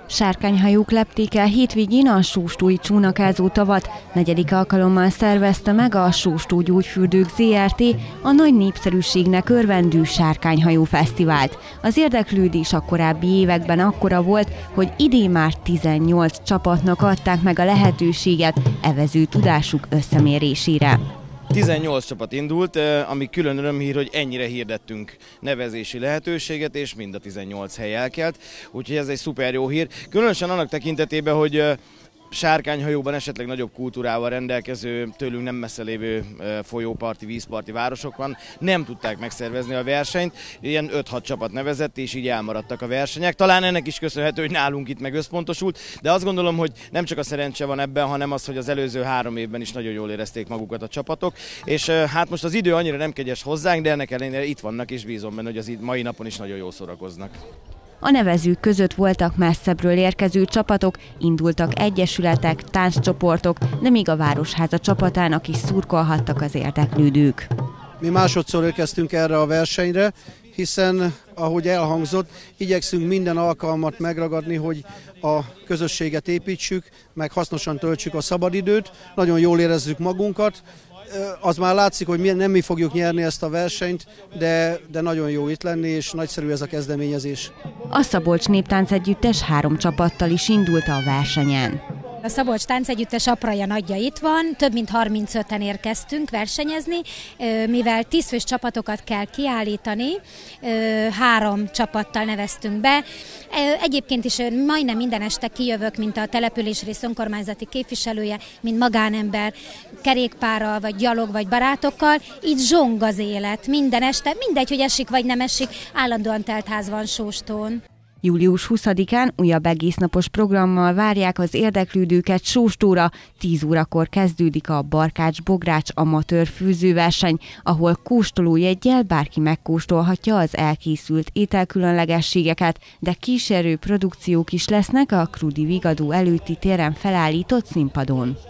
Sárkányhajók lepték el hétvégén a Sóstói csónakázó tavat. 4. alkalommal szervezte meg a Sóstó Gyógyfürdők Zrt. A nagy népszerűségnek örvendő Sárkányhajó Fesztivált. Az érdeklődés a korábbi években akkora volt, hogy idén már 18 csapatnak adták meg a lehetőséget evező tudásuk összemérésére. 18 csapat indult, ami külön örömhír, hogy ennyire hirdettünk nevezési lehetőséget, és mind a 18 hely elkelt, úgyhogy ez egy szuper jó hír. Különösen annak tekintetében, hogy Sárkányhajóban esetleg nagyobb kultúrával rendelkező, tőlünk nem messze lévő folyóparti, vízparti városok van, nem tudták megszervezni a versenyt, ilyen 5-6 csapat nevezett, és így elmaradtak a versenyek. Talán ennek is köszönhető, hogy nálunk itt meg összpontosult, de azt gondolom, hogy nem csak a szerencse van ebben, hanem az, hogy az előző 3 évben is nagyon jól érezték magukat a csapatok, és hát most az idő annyira nem kegyes hozzánk, de ennek ellenére itt vannak, és bízom benne, hogy az mai napon is nagyon jól szórakoznak. A nevezők között voltak messzebbről érkező csapatok, indultak egyesületek, tánccsoportok, de még a Városháza csapatának is szurkolhattak az érdeklődők. Mi másodszor érkeztünk erre a versenyre, hiszen, ahogy elhangzott, igyekszünk minden alkalmat megragadni, hogy a közösséget építsük, meg hasznosan töltsük a szabadidőt, nagyon jól érezzük magunkat. Az már látszik, hogy nem mi fogjuk nyerni ezt a versenyt, de nagyon jó itt lenni, és nagyszerű ez a kezdeményezés. A Szabolcs Néptánc Együttes 3 csapattal is indult a versenyen. A Szabolcs Táncegyüttes apraja nagyja itt van, több mint 35-en érkeztünk versenyezni, mivel 10 fős csapatokat kell kiállítani, 3 csapattal neveztünk be. Egyébként is majdnem minden este kijövök, mint a településrész önkormányzati képviselője, mint magánember, kerékpárral, vagy gyalog, vagy barátokkal. Itt zsong az élet, minden este, mindegy, hogy esik vagy nem esik, állandóan telt ház van Sóstón. Július 20-án újabb egésznapos programmal várják az érdeklődőket Sóstóra. 10 órakor kezdődik a Barkács-Bogrács amatőr főzőverseny, ahol kóstolójeggyel bárki megkóstolhatja az elkészült ételkülönlegességeket, de kísérő produkciók is lesznek a Krudi Vigadó előtti téren felállított színpadon.